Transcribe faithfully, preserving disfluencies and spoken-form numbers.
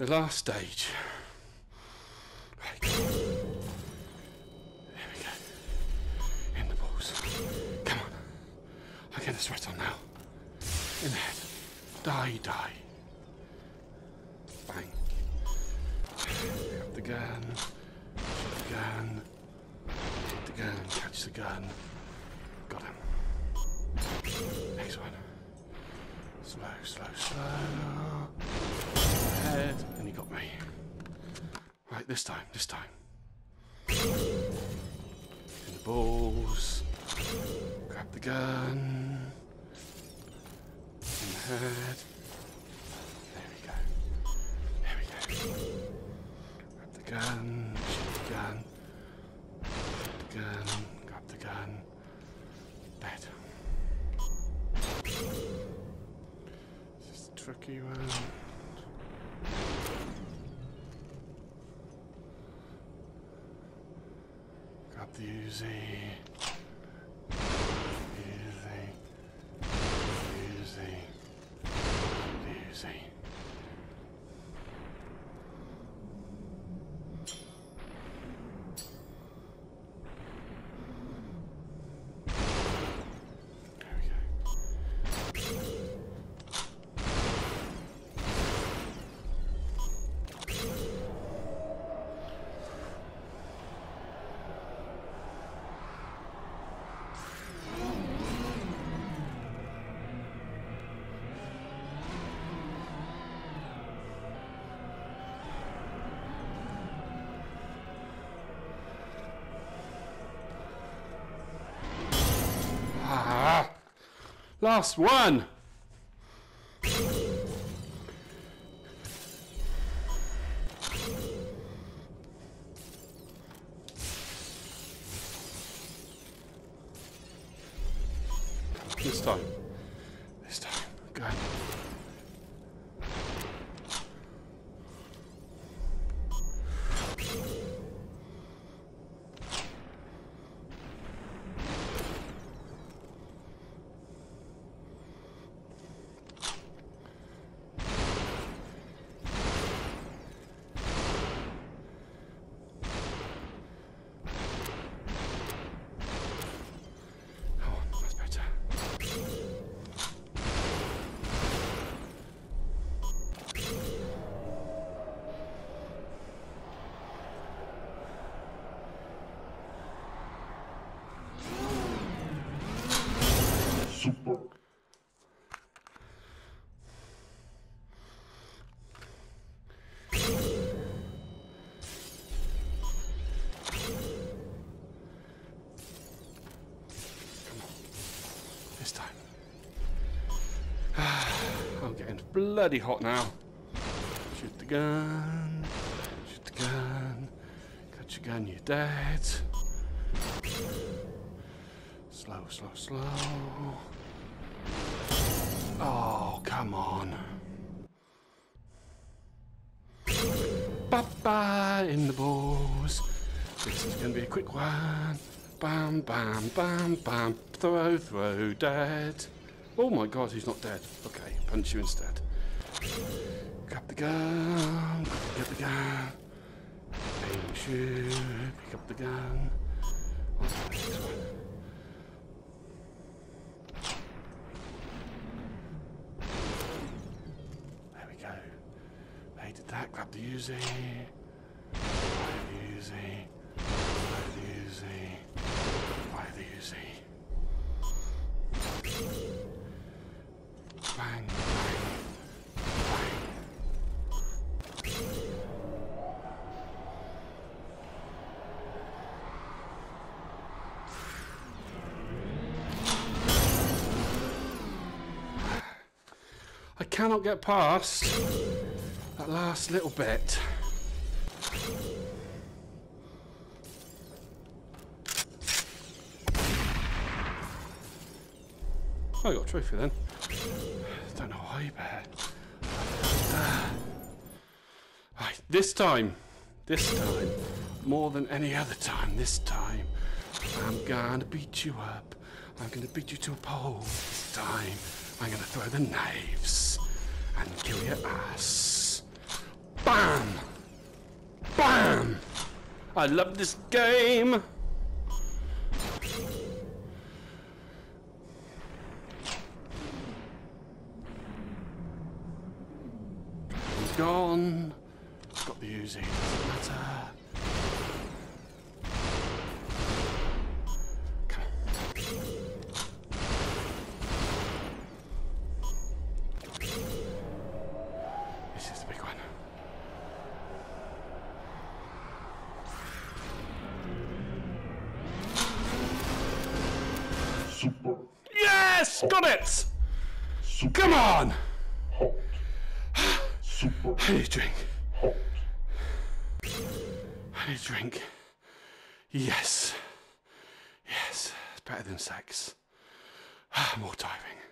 The last stage. Right. There we go. In the balls. Come on. I get the sweat on now. In the head. Die, die. Bang. Grab the gun. Shoot the gun. Shoot the gun. Catch the gun. Got him. Next one. Slow, slow, slow. Head. And he got me. Right, this time, this time. In the balls. Grab the gun. In the head. There we go. There we go. Grab the gun. Shoot the gun. Shoot the gun. Grab the gun. Dead. This is a tricky one. Grab the Uzi. Uzi. Uzi. Uzi. There we go. Ah, last one. This time. This time. Go ahead. Super. This time. I'm getting bloody hot now. Shoot the gun. Shoot the gun. Cut your gun, you're dead. Slow, slow, slow. Oh, come on. Ba-ba in the balls. This is going to be a quick one. Bam, bam, bam, bam. Throw, throw, dead. Oh my god, he's not dead. Okay, punch you instead. Grab the gun. Get the gun. Aim and shoot. Pick up the gun. On to the next one. There we go. They did that. Grab the Uzi. Fire the Uzi. Fire the Uzi. Fire the Uzi. Bang, bang, bang. I cannot get past that last little bit. Oh, I got a trophy then. Don't know why, but right, this time, this time, more than any other time, this time, I'm gonna beat you up. I'm gonna beat you to a pole. This time, I'm gonna throw the knives and kill your ass. Bam! Bam! I love this game! He's gone. I've got the Uzi. Doesn't matter. Come on. This is the big one. Super. Yes! Got it! Super. Come on! Hot. Super. I need a drink. Hot. I need a drink. Yes. Yes. It's better than sex. More diving.